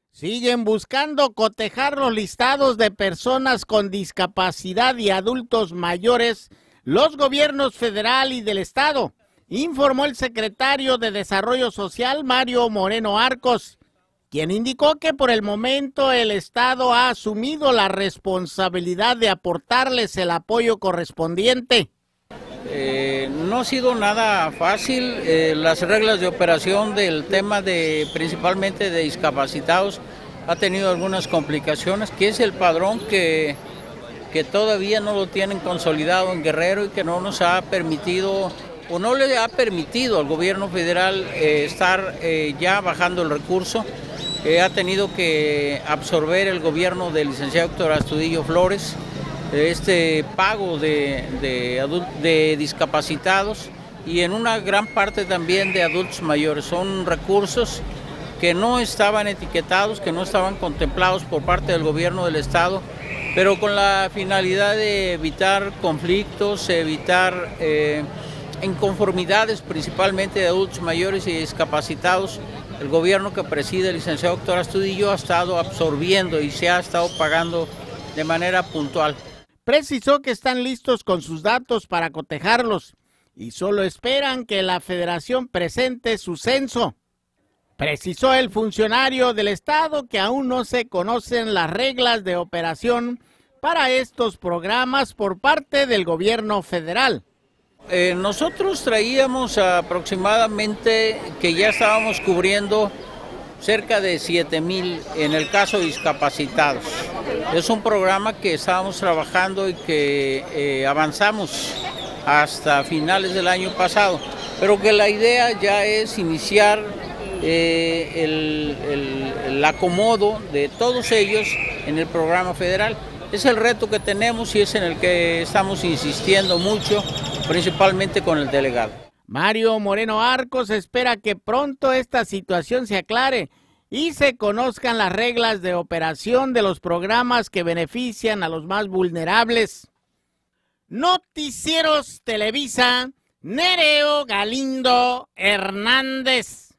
Siguen buscando cotejar los listados de personas con discapacidad y adultos mayores los gobiernos federal y del estado, informó el secretario de Desarrollo Social, Mario Moreno Arcos, quien indicó que por el momento el estado ha asumido la responsabilidad de aportarles el apoyo correspondiente. No ha sido nada fácil. Las reglas de operación del tema principalmente de discapacitados ha tenido algunas complicaciones, que es el padrón que todavía no lo tienen consolidado en Guerrero y que no nos ha permitido o no le ha permitido al gobierno federal estar ya bajando el recurso. Ha tenido que absorber el gobierno del licenciado Héctor Astudillo Flores este pago de discapacitados y en una gran parte también de adultos mayores. Son recursos que no estaban etiquetados, que no estaban contemplados por parte del gobierno del estado, pero con la finalidad de evitar conflictos, evitar inconformidades principalmente de adultos mayores y discapacitados. El gobierno que preside el licenciado Héctor Astudillo ha estado absorbiendo y se ha estado pagando de manera puntual. Precisó que están listos con sus datos para cotejarlos y solo esperan que la federación presente su censo. Precisó el funcionario del estado que aún no se conocen las reglas de operación para estos programas por parte del gobierno federal. Nosotros traíamos aproximadamente que ya estábamos cubriendo cerca de 7,000 en el caso de discapacitados. Es un programa que estábamos trabajando y que avanzamos hasta finales del año pasado, pero que la idea ya es iniciar el acomodo de todos ellos en el programa federal. Es el reto que tenemos y es en el que estamos insistiendo mucho, principalmente con el delegado. Mario Moreno Arcos espera que pronto esta situación se aclare y se conozcan las reglas de operación de los programas que benefician a los más vulnerables. Noticieros Televisa, Nereo Galindo Hernández.